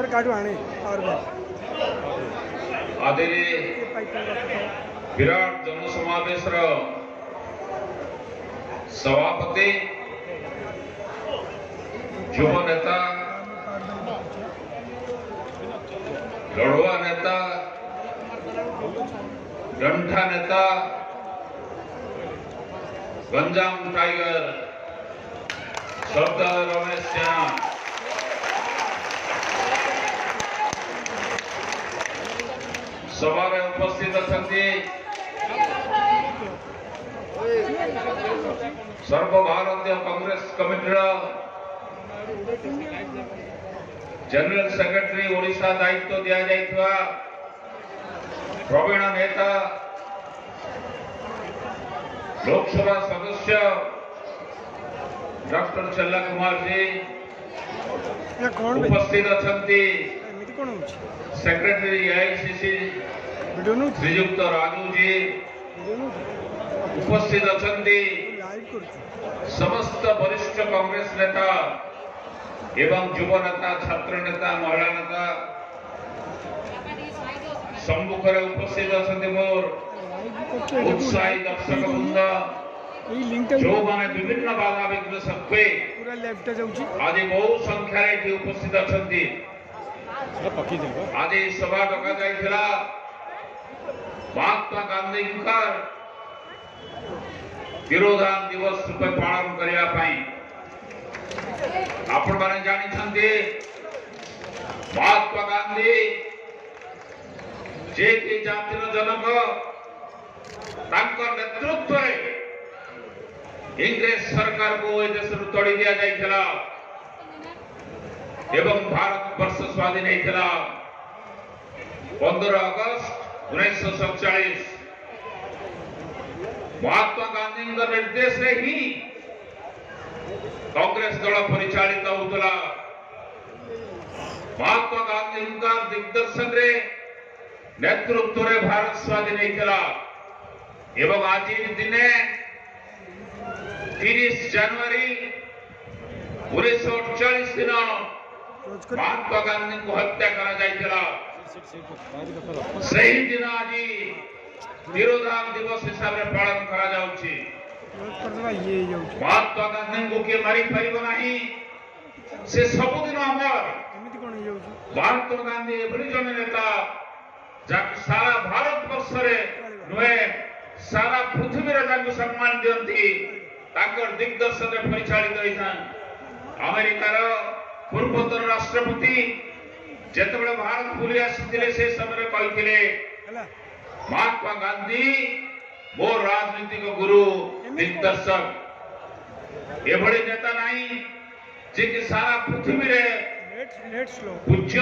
आदि विराट जनसमावेश सभापति युव नेता लड़ुआ नेता गंठा नेता गंजाम टाइगर सरदार रमेश सिन्हा सभा उपस्थित अच्छा सर्वभारतीय Congress committee general secretary Odisha दायित्व दि जाइथिबा प्रवीण नेता लोकसभा सदस्य डॉक्टर चल्ला कुमार जी उपस्थित अच्छा सेक्रेटरी एआईसीसी श्रीयुक्त राजू जी उपस्थित अच्छा समस्त वरिष्ठ कांग्रेस नेता एवं युव नेता छात्र नेता महिला नेता सम्मुखें उपस्थित अच्छा मोर उत्साही दर्शक वृंद जो माने विभिन्न बाधा विघ्न सत्वे आज बहु संख्यार उपस्थित अच्छा आज सभा डका जाइथिला महात्मा गांधी तिरोधान दिवस रूपे पालन करने आपण माने जानी महात्मा गांधी जे कि जातिर जनक नेतृत्व इंग्रेज सरकार को देश तोड़ी दिया जाइथिला एवं भारत वर्ष स्वाधीन होता 15 अगस्त 1947 महात्मा गांधी निर्देश रे ही कांग्रेस दल परिचालित होता महात्मा गांधी दिग्दर्शन रे नेतृत्व रे भारत स्वाधीन होता एवं आज दिने 30 जनवरी 1948 दिन महात्मा गांधी को हत्या करा जाइथिला सही दिन आज तिरोधान दिवस हिसाब से पालन करा जाउछि महात्मा गांधी को के मारी परिबो नाही से सब दिन अमर महात्मा गांधी एभली जन नेता जाक सारा भारत वर्ष रे नुए सारा पृथ्वी रे जाक सम्मान दियंती ताकर दिग्दर्शन रे परिचालित होइछन अमेरिकार पूर्वतन राष्ट्रपति जिते भारत बुली आसी से समय कहते महात्मा गांधी मो राजनीतिक गुरु दिग्दर्शक एभली नेता नहीं जे कि सारा पृथ्वी रे पूज्य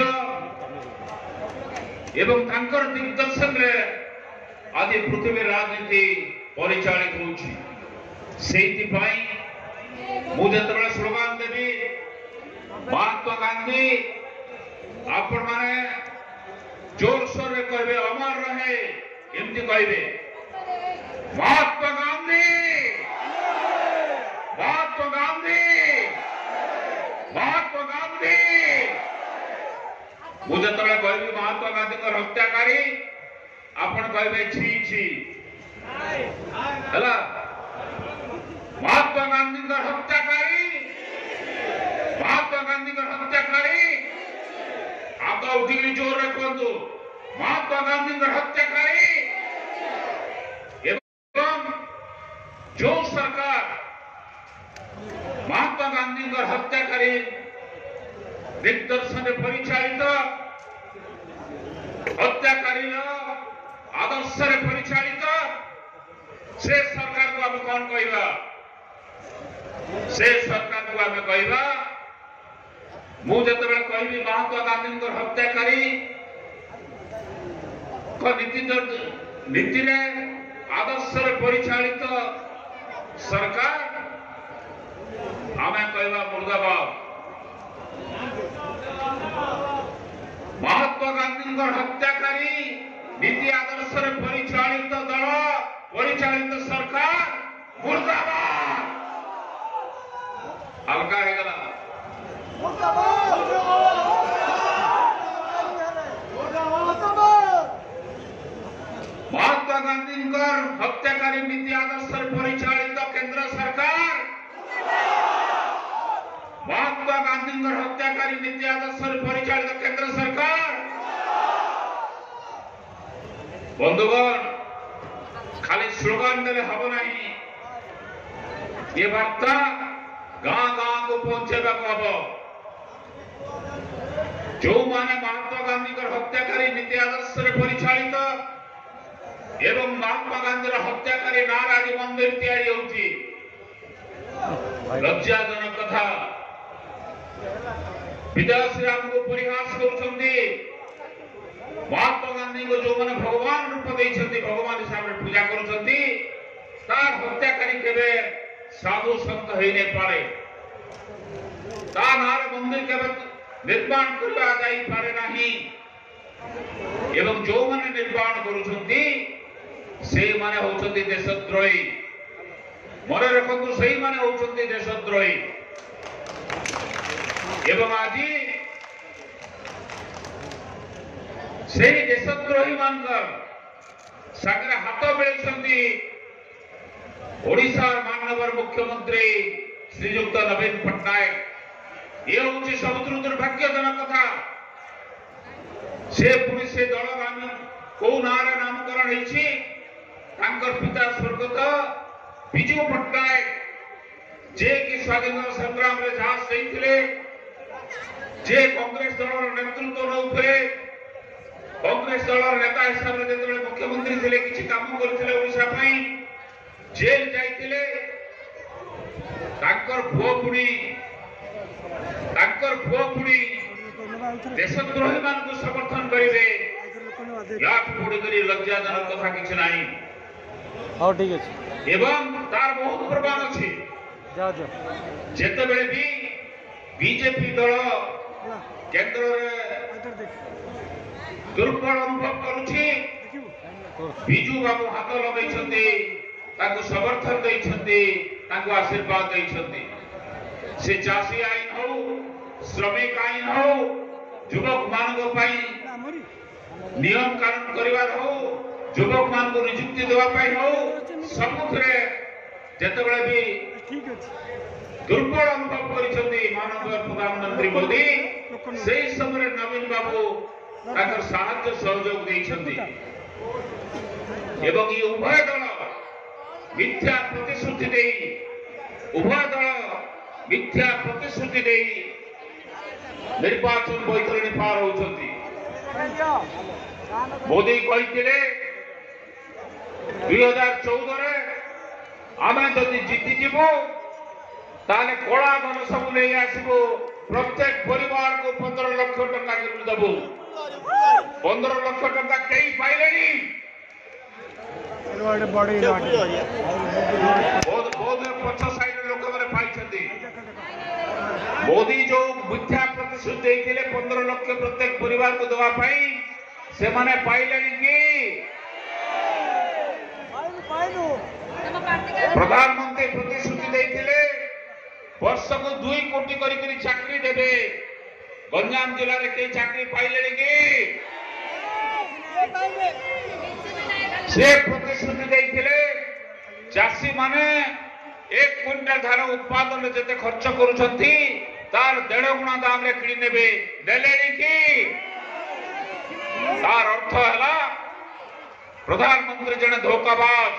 एवं तांकर दिग्दर्शन रे आदि पृथ्वी राजनीति परिचालित होउछि सेति पई मु जतबेला स्लोगान देबी महात्मा गांधी आपण माने जोर सोर रे कहबे अमर रहे एमती कहबे महात्मा गांधी महात्मा गांधी महात्मा गांधी मु जतबेला कहबी महात्मा गांधी को हत्याकारी आपण कहबे छी छी हला महात्मा गांधी को हत्याकारी महात्मा गांधी को हत्याकारी आप उठी जोर रखु महात्मा गांधी को हत्याकारी एवं जो सरकार महात्मा गांधी को हत्याकारी दिग्दर्शन परिचालित हत्याकारी आदर्श परिचालित से सरकार को आम कौन कहवा से सरकार को आम कहवा मुझे कहबी महात्मा गांधी हत्याकारी नीति आदर्श परिचालित सरकार आम कहवा मुर्दाबाद महात्मा गांधी हत्याकारी नीति आदर्श परिचालित दल परिचालित सरकार मुर्दाबाद अलगा है गला गांधी हत्याकारी नीति आदर्श परिचालित केंद्र सरकार महात्मा गांधी हत्याकारी नीति आदर्श परिचालित केंद्र सरकार बंधुगण खाली स्लोगान देले हम नहीं ये वार्ता गाँ गाँ को पहुंचेगा हम जो माने महात्मा गांधी हत्याकारी नीति आदर्श परिचालित एवं महात्मा गांधी हत्याकारी नाराजी मंदिर तैयारी होती लज्जाजनक कथा विदेशी आमको परिहास करुछंती महात्मा गांधी को जो मैंने भगवान रूप देइछंती भगवान हिसाब से पूजा करुछंती तार हत्याकारी केबे साधु संत होई नै पारे ता नार मंदिर केबे निर्माण करबा जाई पारे नाही एवं जो मैंने निर्माण करुछंती से माने होउछंती देशद्रोही मने रखंतु सही माने होउछंती देशद्रोही एवं आजी से देशद्रोही मानकर सागरे हाथ मिलती ओडिशा महानगर मुख्यमंत्री श्रीजुक्त नवीन पट्टनायक ये हूँ सबुठ दुर्भाग्यजनक कथा से पुणी से दल नाम कौ ना नामकरण होती पिता स्वर्गत विजु पट्टनायक जे कि स्वाधीनता संग्राम में जहाँ सही जे कांग्रेस दल नेतृत्व नौले कांग्रेस दल नेता हिसाब से जो मुख्यमंत्री थे किसी काम करते ओडिशा जेल जाइए पुओ पुणी देशद्रोही मान को समर्थन करेंगे या बढ़ी लज्जाजनक कथा किसी ना हाँ ठीक है एवं तार बहुत प्रमाण अच्छी जिते भी बीजेपी दल केंद्र दुर्बल अनुभव करुछि विजु बाबू हाथ लगे समर्थन देइछन्ति आशीर्वाद देइछन्ति से चाषी आईन हो श्रमिक आईन हो युवक मान नियम कानून करिवार हो युवक मान को नियुक्ति देवाई हो सबुरे जिते भी दुर्बल अनुभव करिछन्ति माननीय प्रधानमंत्री मोदी से समय नवीन बाबू साहाय्य सहयोग देइछन्ति एवं ये उभय दल मिथ्या प्रतिश्रुति दे उभय दल मिथ्या प्रतिश्रुति दे निर्वाचन बैतरणी पार होती मोदी कहते 2014 आम जदि जीतिजु ताले कला धन सब नहीं आसबू प्रत्येक परिवार को 15 लाख टंका देबू 15 लाख टंका कई पाइले पछ साइड लोक मैंने पाई मोदी जो मिथ्या प्रतिश्रुति देते 15 लाख प्रत्येक परिवार को देवाई से माने पाइले कि प्रधानमंत्री प्रतिश्रुति देते वर्ष को 2 कोटी करी चाकरी देवे गंजाम जिले में कई चाकरी पाइले कि से प्रतिश्रुति देते चाषी माने 1 क्विंटाल धान उत्पादन जिते खर्च करुछंती तार 1.5 गुणा दाम रे किणी नेबे देले कि तार अर्थ है प्रधानमंत्री जने धोखाबाज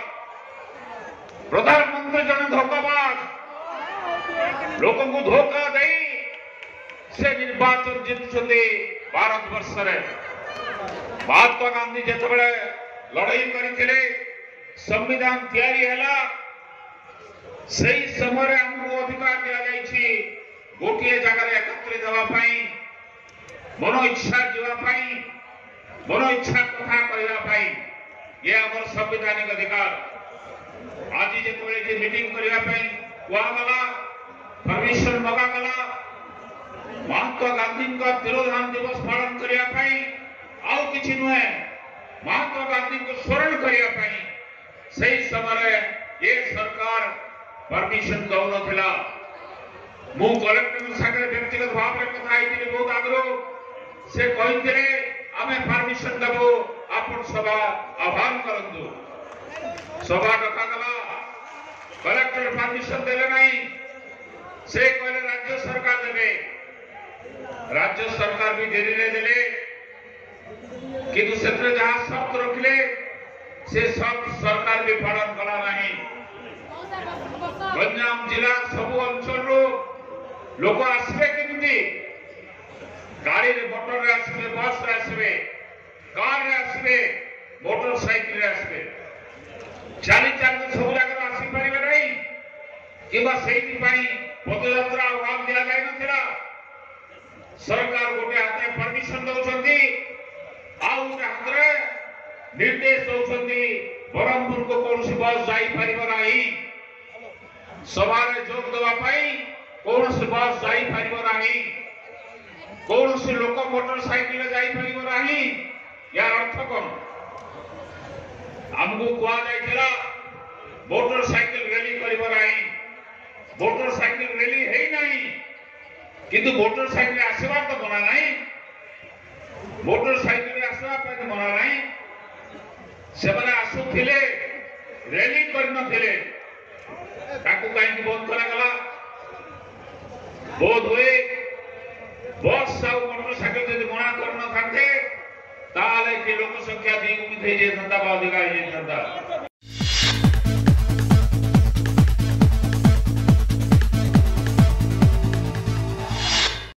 लोगों को धोखा दे से निर्वाचन जीतुछंती भारत वर्ष रे महात्मा गांधी जिते लड़ाई करते संविधान तैयारी है सही समय हमको अधिकार दिया जाइए गोटे जगह एकत्रित होगापाई मन इच्छा जावाई मन इच्छा कथा कहवाई ये आम संवैधानिक अधिकार आज जो मीटिंग करने कहगला परमिशन मगागला महात्मा गांधी तिरोधान दिवस पालन करने आउ कि नुहे महात्मा गांधी को स्मरण करने सही समय ये सरकार परमिशन दौ ना मु कलेक्टर सागर व्यक्तिगत भाव में कथा बहुत आग्रह से कहते आम परमिशन देव आप सभा आह्वान करूँ सभा डकागला कलेक्टर परमिशन देले नहीं से कहले राज्य सरकार देवे राज्य सरकार भी देरी ने देले किंतु से जहां शब्द रखले से सब सरकार भी पालन कला नहीं गंजाम जिला सब अंचल लोक आसबे केमती गाड़ी रे मोटर रे आसबे बस रे आसबे कार रे आसबे मोटरसाइकिल रे आसबे चाली चाली सब जगह आसी पारिबे नहीं किबा सेठी पई पदयात्रा आह्वान दिया जाय नथिला सरकार गोटे हाथ में परमिशन दउछंती आउ गोटे हाथ रे निर्देश दउछंती बरहमपुर को कौन बस जाई पारिबो नाही सभा रे जोग देवा पई कौन बस जाई पारिबो नाही कौन लोक मोटरसाइकिल जाई पारिबो नाही यार अर्थ कौन हमको कहा जाइला मोटरसाइकिल रैली करिबो नाही मोटरसाइकिल रैली है नहीं किंतु मोटरसाइकिल आसबार तो मना नहीं मोटरसाइकिल आसवा पे मना नहीं से माने आसुथिले रैली करनथिले ताकू काई बंद करा गला बोध हुए बस और मोटरसाइकिल यदि मना करना थाते ताले के लोक संख्या द्विगुणित हे जे धंदा बा अधिकार हे धंदा